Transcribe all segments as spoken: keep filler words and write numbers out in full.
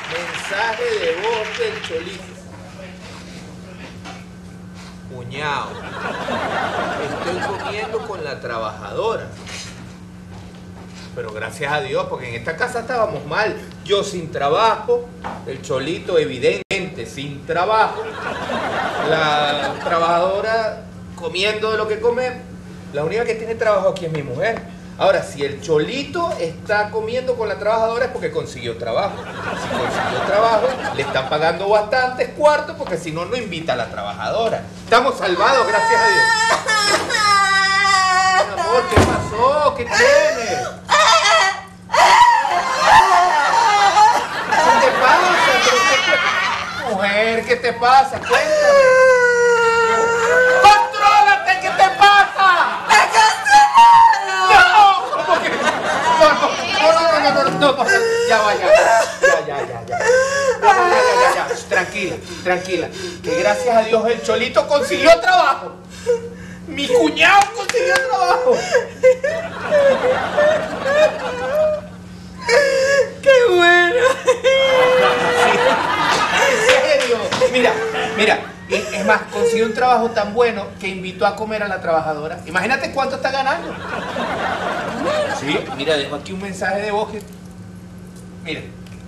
Mensaje de voz del Cholito. Cuñado, estoy comiendo con la trabajadora. Pero gracias a Dios, porque en esta casa estábamos mal. Yo sin trabajo, el Cholito evidentemente sin trabajo, la trabajadora comiendo de lo que come. La única que tiene trabajo aquí es mi mujer. Ahora, si el Cholito está comiendo con la trabajadora es porque consiguió trabajo. Si consiguió trabajo, le están pagando bastantes cuartos porque si no, no invita a la trabajadora. Estamos salvados, gracias a Dios. Mi amor, ¿qué pasó? ¿Qué tienes? ¿Qué te pasa? Mujer, ¿qué te pasa? Cuéntame. ¡Contrólate! ¿Qué te pasa? No, no, no, no, ya va, ya, ya, ya, ya, ya. No, no, ya, ya, ya, ya. Tranquila, tranquila. Que gracias a Dios el Cholito consiguió trabajo. Mi cuñado consiguió trabajo. ¡Qué bueno! En serio. Mira, mira. Es más, consiguió un trabajo tan bueno que invitó a comer a la trabajadora. Imagínate cuánto está ganando. Sí, mira, dejo aquí un mensaje de voz que... Mira.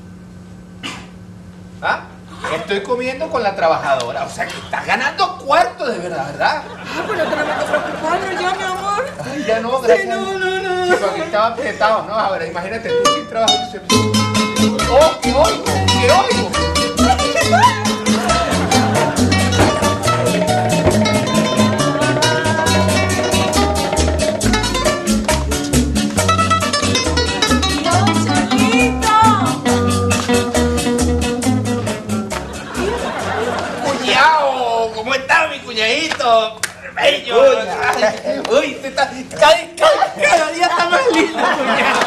¿Ah? Estoy comiendo con la trabajadora. O sea que estás ganando cuarto de verdad, ¿verdad? Ah, pero tenemos que preocuparnos ya, mi amor. Ay, ya no, gracias. Sí, no, no, no. Sí, porque estaba apretado, ¿no? A ver, imagínate tú sin trabajo. ¡Oh, qué oigo! ¡Qué oigo! ¿Cómo está mi cuñadito? Bello. Ay, uy, te está, cada, cada, cada día está más lindo, cuñado.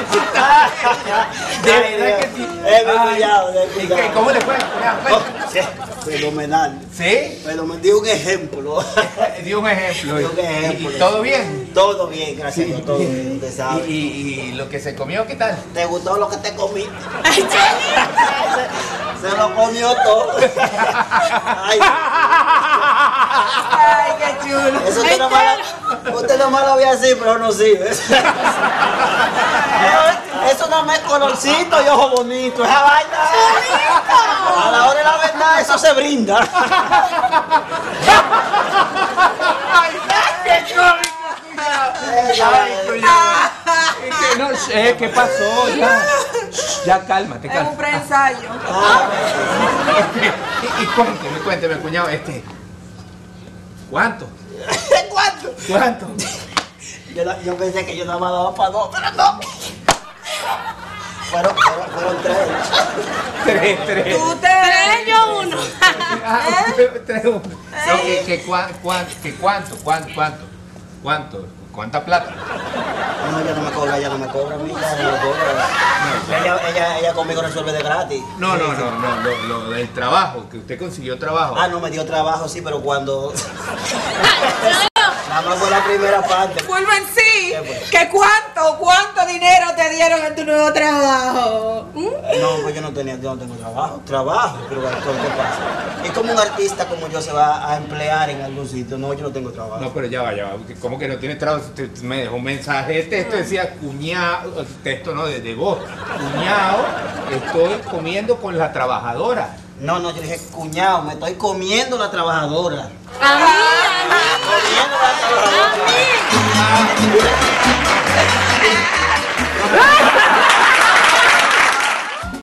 De verdad que sí. Es mi cuñado, de ¿Y qué? ¿Cómo le fue, cuñado? Sí, fenomenal. ¿Sí? Pero me dio un ejemplo. Dio un ejemplo. Dio un ejemplo. ¿Y todo bien? Todo bien, gracias a Dios, todo bien, usted sabe. ¿Y, y, y lo que se comió, qué tal? ¿Te gustó lo que te comí? Se, se lo comió todo. Ay, Ay, qué chulo. eso usted nomás, lo- usted nomás lo ve así, pero no sirve. Eso no me es colorcito y ojo bonito. Esa vaina. A la hora de la verdad, eso se brinda. ¡Ay, qué cómico, cuñado! ¡Ay, cuñado! Es que no sé, ¿qué pasó? Ya, ya cálmate, Es un cálmate. preensayo. Y, y cuénteme, cuénteme, cuñado, este... ¿Cuánto? ¿Cuánto? ¿Cuánto? Yo, la- yo pensé que yo nada más daba para dos, pero no. Fueron, fueron, fueron tres. Tres, tres. Tú tres, yo uno. Ah, tres, uno. No, que, que, cuán- cuán- que cuánto, cuánto, cuánto, cuánto, cuánta plata. No, ella no me cobra, ella no me cobra a mí, ella no me cobra. Ella, ella, ella conmigo resuelve de gratis. No, no, Sí, sí. no, no, lo, lo del trabajo, que usted consiguió trabajo. Ah, no, me dio trabajo, sí, pero cuando... Nada más fue la primera parte. Vuelvo en sí. ¿Qué fue? ¿Que cuánto, cuánto dinero te dieron en tu nuevo trabajo? ¿Mm? No, pues yo no tenía, yo no tengo trabajo. Trabajo, pero ¿qué pasa? Es como un artista como yo se va a emplear en algún sitio. No, yo no tengo trabajo. No, pero ya va, ya va. ¿Cómo que no tiene trabajo? Usted me dejó un mensaje de texto, decía cuñado, texto no, de, de voz. Cuñado, estoy comiendo con la trabajadora. No, no, yo dije, cuñado, me estoy comiendo la trabajadora. A mí, a mí. Comiendo la trabajadora. A mí.